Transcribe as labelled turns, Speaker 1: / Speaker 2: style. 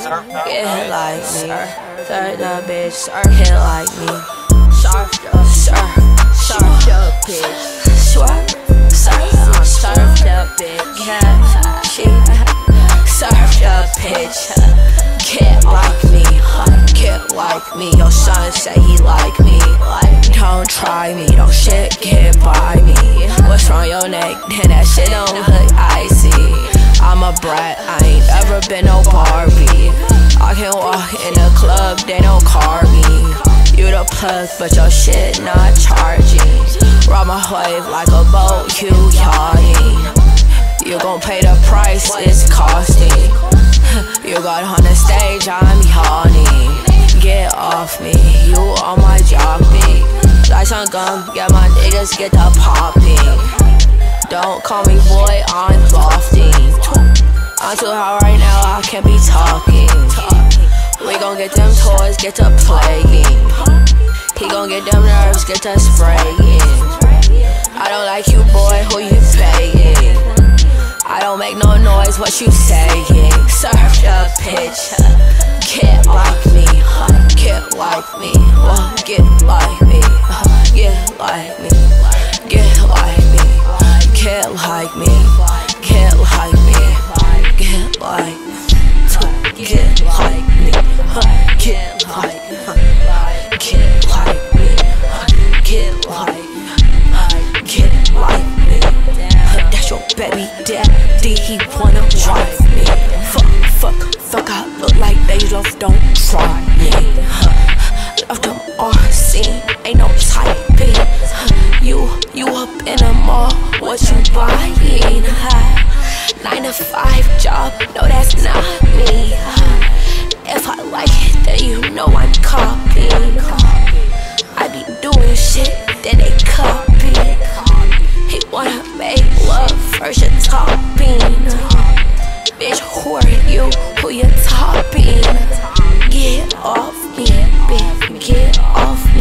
Speaker 1: Get like me. Third the bitch, get like me. Surf the bitch. Surf the bitch. Yeah, she surf the bitch. Get like me. Get like me. Your son say he like me. Don't try me. Don't shit get by me. What's on your neck? Then that shit don't look icy. I'm a brat, I ain't ever been no Barbie. I can walk in the club, they don't car me. You the plug, but your shit not charging. Ride my wave like a boat, you yachting. You gon' pay the price, it's costing. You got on the stage, I'm yawning. Get off me, you on my job beat. Like some gum, yeah, my niggas get the popping. Don't call me boy, I'm lofty. I'm too hot right now, I can't be talking. We gon' get them toys, get to playing. He gon' get them nerves, get to spraying. I don't like you, boy, who you paying? I don't make no noise, what you saying? Surf the pitch, get like me. Get like me, get like me. Get like me, get like me. Get like me, get like me, get like me, get like me, get like me, get like me, get like me. That's your baby daddy, he wanna drive me. Fuck, I look like they love, don't try me. Love them RC, ain't no typing. You up in the mall, what you buying? 9 to 5 job, no that's not me. If I like it, then you know I'm copying. I be doing shit, then they copy. He wanna make love first, you're topping. Bitch, who are you? Who you topping? Get off me, bitch, get off me.